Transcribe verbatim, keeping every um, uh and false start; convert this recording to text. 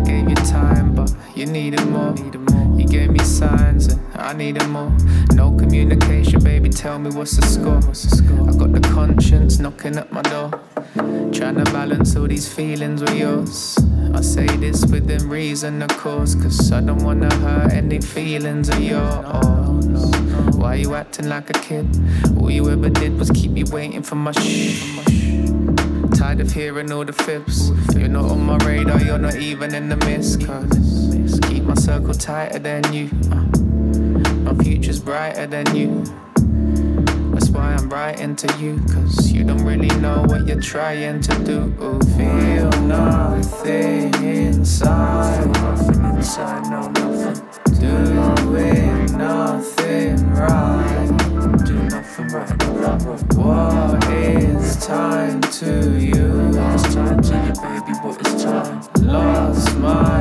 gave you time, but you needed more. You gave me signs and I needed more. No communication, baby, tell me what's the score. I got the conscience knocking at my door, trying to balance all these feelings with yours. I say this within reason, of course, cause I don't wanna hurt any feelings of yours. Why you acting like a kid? All you ever did was keep me waiting for my shh. Tired of hearing all the fibs. You're not on my radar, you're not even in the mist. Cause keep my circle tighter than you. uh, My future's brighter than you. That's why I'm writing to you, cause you don't really know what you're trying to do. Feel nothing inside. Nothing inside, no nothing. Doing nothing right. Do nothing right. What is time to you? It's time to you, baby, what is time? Lost my